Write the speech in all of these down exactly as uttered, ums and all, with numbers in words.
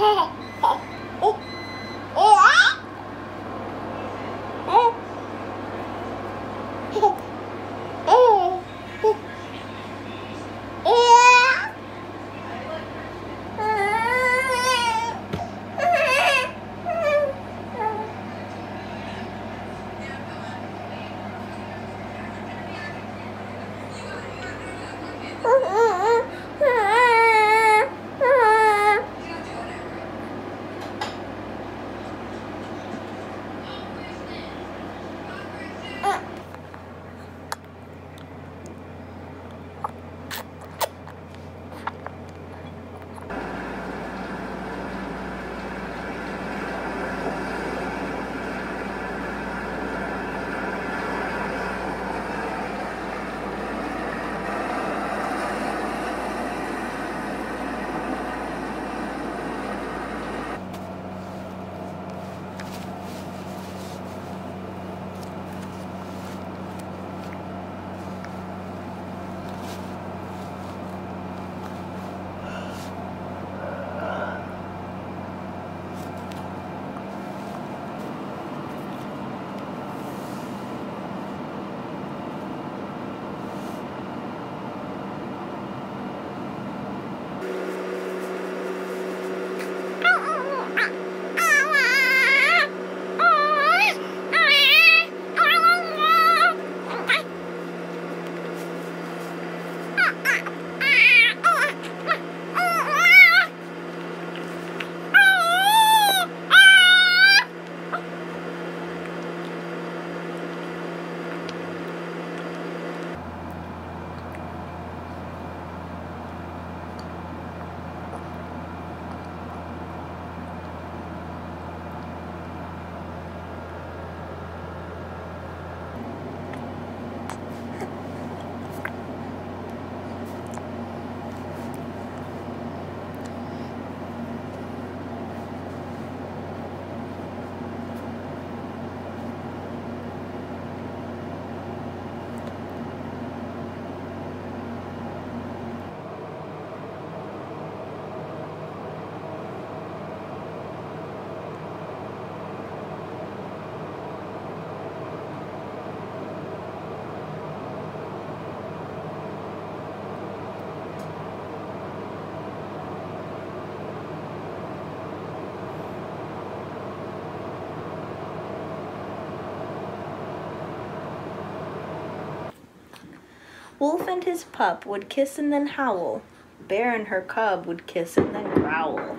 Wolf and his pup would kiss and then howl. Bear and her cub would kiss and then growl.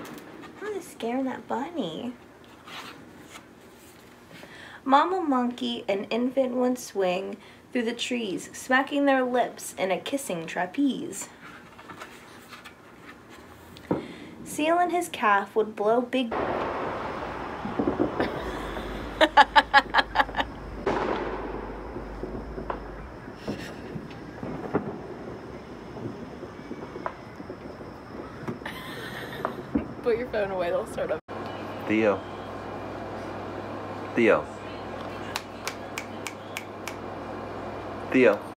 I'm scaring that bunny. Mama monkey and infant would swing through the trees, smacking their lips in a kissing trapeze. Seal and his calf would blow big... Put your phone away, they'll start up. Theo. Theo. Theo.